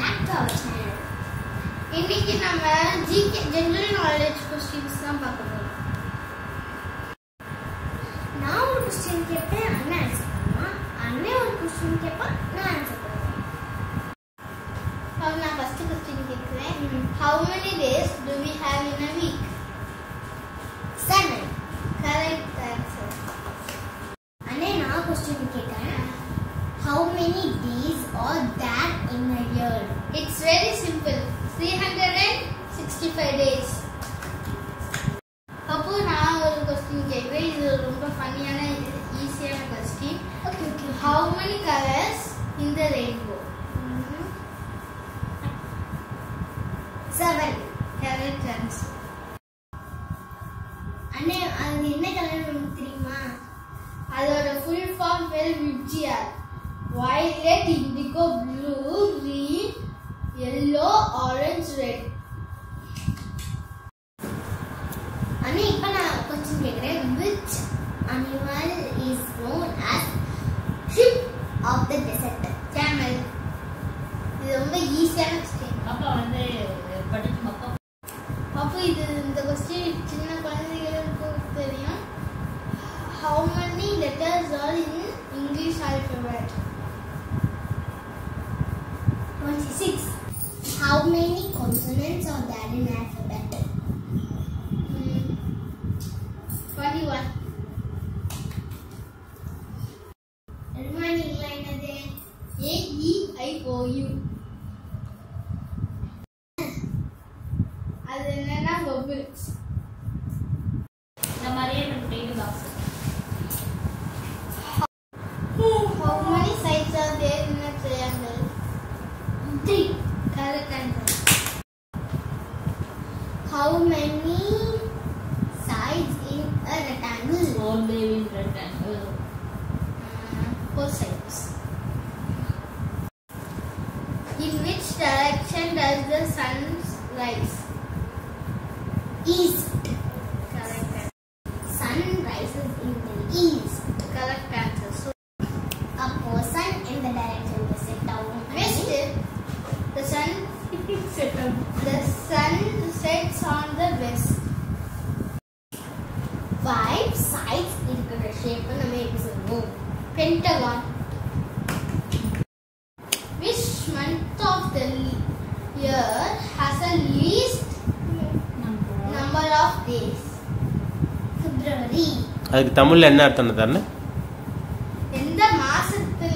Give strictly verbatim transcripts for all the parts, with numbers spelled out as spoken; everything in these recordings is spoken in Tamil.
back to our channel. இன்னைக்கு நம்ம ஜிகே general knowledge questions தான் பார்க்க போறோம். நான் ஒரு question கேட்பேன், அண்ணா ஆன்சர் பண்ணுவான். அண்ணே ஒரு question கேட்பான், நான் ஆன்சர் பண்ணுவேன். நான் first question கேட்கிறேன். How many days do we have in a week? Seven. Correct answer. அண்ணே நான் question கேட்கிறேன். How many days are there in a year? It's very simple. three hundred sixty-five days. அப்போ நான் ஒரு question கேக்குறேன். இது ரொம்ப ஃபன்னியான ஈஸியான question. Okay, okay. How many colors in the rainbow? Mm-hmm. Seven. Correct answer. அண்ணே அது என்ன கலர் உங்களுக்கு தெரியுமா? அதோட full form பேர் VIBGYOR. Violet, indigo, blue, green, yellow, orange, red. Anna, ipa na question kekren. Which animal is known as ship of the desert? Camel. இது ரொம்ப ஈஸியான question. அப்பா வந்து படிக்கும் அப்பா. அப்போ இது இந்த question சின்ன குழந்தைகளுக்கு தெரியும். How many letters are in English alphabet? twenty-six. How many consonants are there in alphabet? Hmm. twenty-one. Remaining line is A, E, I, O, U. அது என்னன்னா bubbles. நம்ம அரே பண்ணி box. How many sides are there in a triangle? Three. Correct answer. How many sides in a rectangle? Four there in rectangle. Uh, four sides. In which direction does the sun rise? East. Correct answer. Sun rises in the east. Correct answer. So a person in the direction to sit down. Missed it. The sun the sun sets on the west. Five sides into the shape of a pentagon. Which month of the year has the least number, number of days? February. அதுக்கு தமிழ்ல என்ன அர்த்தம் தரனே? எந்த மாசத்துல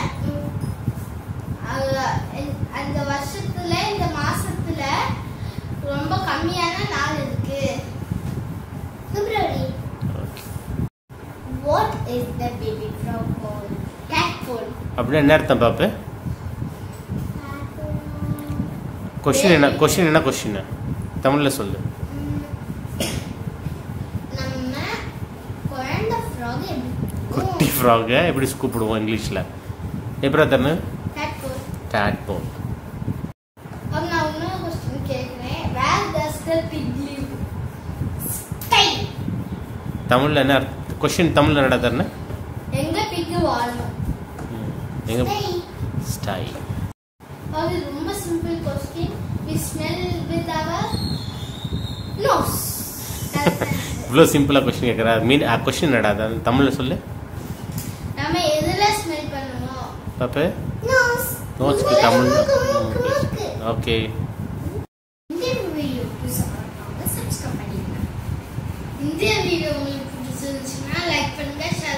அந்த வருஷத்துல இந்த மாசத்துல ரொம்ப கம்மியான நாள் இருக்கு? February. What is the baby frog called? Tadpole. அப்படினா என்ன அர்த்தம் பாப்பே? क्वेश्चन என்ன क्वेश्चन என்ன क्वेश्चन தமிழ்ல சொல்லு. நம்ம குழந்தை frog குட்டி frog எப்படி கூப்பிடுவோம் இங்கிலீஷ்ல? எப்பரா தரனே? Tadpole. Tadpole. अब ना उन्होंने क्वेश्चन கேக்குறேன். Where does the pig live? Stay. தமிழ்ல என்ன क्वेश्चन தமிழ்ல என்னடா தரனே? எங்க pig வாழும்? எங்க stay. stay. அது ரொம்ப simple question. We smell with our nose. இவ்ளோ சிம்பிளா क्वेश्चन கேக்குறா. மீன் ஆ क्वेश्चन என்னடா தமிழ்ல சொல்லு. நம்ம எதுல ஸ்மெல் பண்ணுவோம்? பாப்பே? nose. nose की தமிழ். ஓகே. இந்த வீடியோ பிடிச்சிருந்தா சப்ஸ்கிரைப் பண்ணுங்க. இந்த வீடியோ உங்களுக்கு பிடிச்சிருந்துச்சுனா லைக் பண்ணுங்க.